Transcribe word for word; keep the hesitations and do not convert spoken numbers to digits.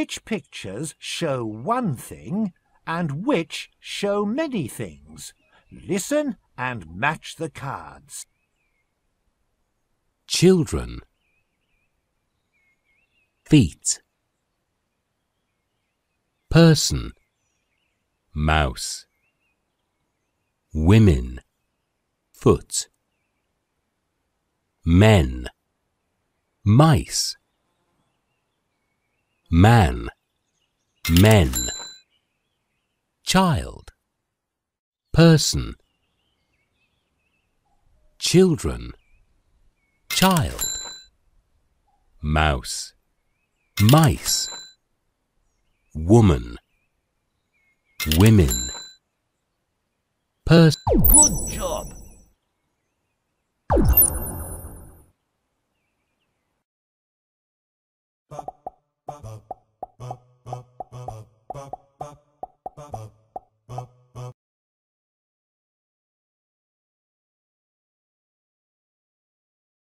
Which pictures show one thing and which show many things? Listen and match the cards. Children. Feet. Person. Mouse. Women. Foot. Men. Mice. Man. Men. Child. Person. Children. Child. Mouse. Mice. Woman. Women. Person. Good job!